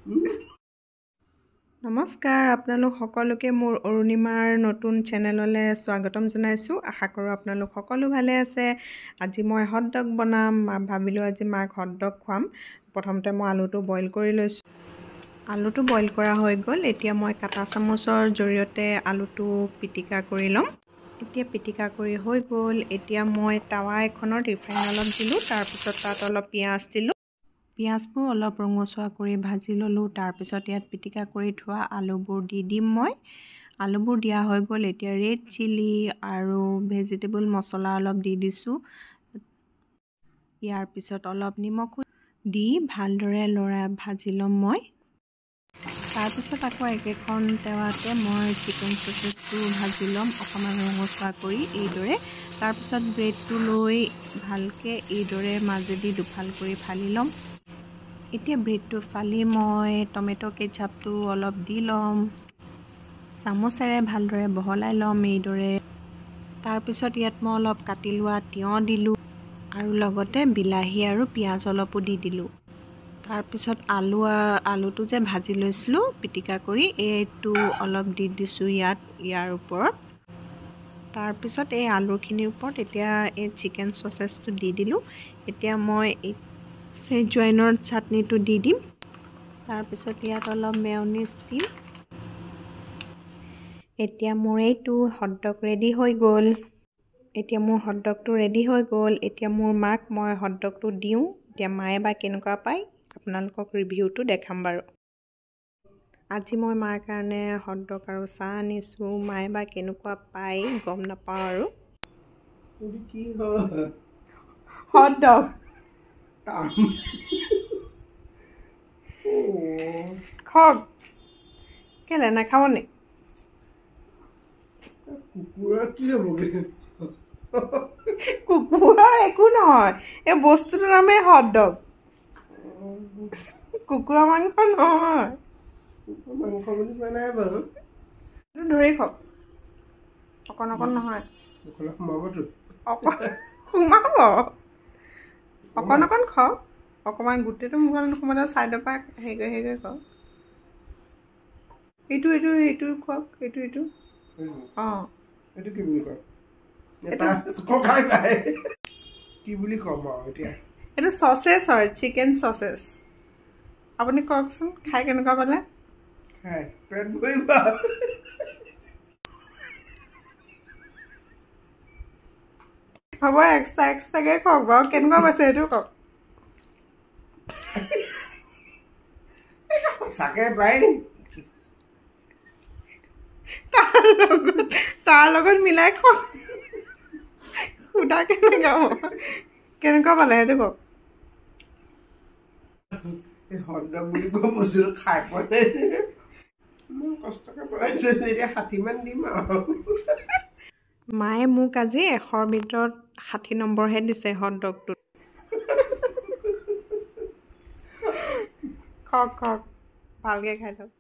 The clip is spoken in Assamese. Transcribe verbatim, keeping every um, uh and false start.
নমস্কাৰ আপোনালোক সকলোকে মোৰ অৰুণিমাৰ নতুন চেনেললৈ স্বাগতম জনাইছোঁ। আশা কৰোঁ আপোনালোক সকলো ভালে আছে। আজি মই হটডগ বনাম। ভাবিলোঁ আজি মাক হটডগ খুৱাম। প্ৰথমতে মই আলুটো বইল কৰি লৈছোঁ। আলুটো বইল কৰা হৈ গ'ল। এতিয়া মই কাটা চামুচৰ জৰিয়তে আলুটো পিটিকা কৰি ল'ম। এতিয়া পিটিকা কৰি হৈ গ'ল। এতিয়া মই টাৱা এখনত ৰিফাইন অলপ দিলোঁ। তাৰপিছত তাত অলপ পিঁয়াজ দিলোঁ। পিঁয়াজবোৰ অলপ ৰঙচুৱা কৰি ভাজি ল'লোঁ। তাৰপিছত ইয়াত পিটিকা কৰি থোৱা আলুবোৰ দি দিম মই। আলুবোৰ দিয়া হৈ গ'ল। এতিয়া ৰেড চিলি আৰু ভেজিটেবল মছলা অলপ দি দিছোঁ। ইয়াৰ পিছত অলপ নিমখো দি ভালদৰে লৰাই ভাজি ল'ম মই। তাৰপিছত আকৌ একেখন টেৱাতে মই চিকেন চচেছটো ভাজি ল'ম অকণমান ৰঙচুৱা কৰি এইদৰে। তাৰপিছত ব্ৰেডটো লৈ ভালকৈ এইদৰে মাজেদি দুফাল কৰি ফালি ল'ম। এতিয়া ব্ৰেডটো ফালি মই টমেটো কেচাপটো অলপ দি ল'ম। চামুচেৰে ভালদৰে বহলাই ল'ম এইদৰে। তাৰপিছত ইয়াত মই অলপ কাটি লোৱা তিয়ঁহ দিলোঁ আৰু লগতে বিলাহী আৰু পিঁয়াজ অলপো দি দিলোঁ। তাৰপিছত আলু আলুটো যে ভাজি লৈছিলোঁ পিটিকা কৰি এইটো অলপ দি দিছোঁ ইয়াত ইয়াৰ ওপৰত। তাৰপিছত এই আলুখিনিৰ ওপৰত এতিয়া এই চিকেন চচেছটো দি দিলোঁ। এতিয়া মই এই চেজৱাইনৰ চাটনিটো দি দিম। তাৰপিছত ইয়াত অলপ মেয়নিজ দিম। এতিয়া মোৰ এইটো হটডগ ৰেডি হৈ গ'ল। এতিয়া মোৰ হটডগটো ৰেডি হৈ গ'ল। এতিয়া মোৰ মাক মই হটডগটো দিওঁ। এতিয়া মায়ে বা কেনেকুৱা পায় আপোনালোকক ৰিভিউটো দেখাম বাৰু। আজি মই মাৰ কাৰণে হটডগ আৰু চাহ আনিছোঁ। মায়ে বা কেনেকুৱা পায় গম নাপাওঁ আৰু। কি হয় হটডগ খক কেলে নাখাব নি? কুকুৰা কি হ'বগে? কুকুৰা একো নহয়, এই বস্তুটোৰ নামেই হটডগ। কুকুৰা মাংস নহয়। মাংস বুলি কোৱা নাই বাৰু। ধৰি খক অকণ অকণ নহয়। সোমাবতো অকণ সোমাব অকণ অকণ খাওক। অকণমান গোটেইটো মুখত নোসোমালে ছাইডৰ পৰা হেৰি কৰি হেৰি কৰি খাওক। এইটো এইটো এইটো খুৱাওক। এইটো এইটো অঁ এইটো কি বুলি কয়? ককাই নাই কি বুলি ক'ম আৰু এতিয়া? এইটো চচেছ হয়, চিকেন চচেছ। আপুনি কওকচোন খাই কেনেকুৱা পালে? খাই পেট ভৰিব। হ'ব এক্সট্ৰা এক্সট্ৰাকৈ খাওক বাৰু। কেনেকুৱা পাইছে সেইটো কওক। চাকে পাই তাৰ লগত তাৰ লগত মিলাই খাওক। সুধা কেনেকুৱা কেনেকুৱা পালে সেইটো কওক। হটডগ বুলি কোৱা বস্তুটো খাই পোৱা নাই। মই কষ্টকে বনাইছোঁ এতিয়া ষাঠিমান দিম আৰু। মায়ে মোক আজি এশৰ ভিতৰত ষাঠি নম্বৰহে দিছে হটডগটোত। খওক খওক ভালকৈ খাই লওক।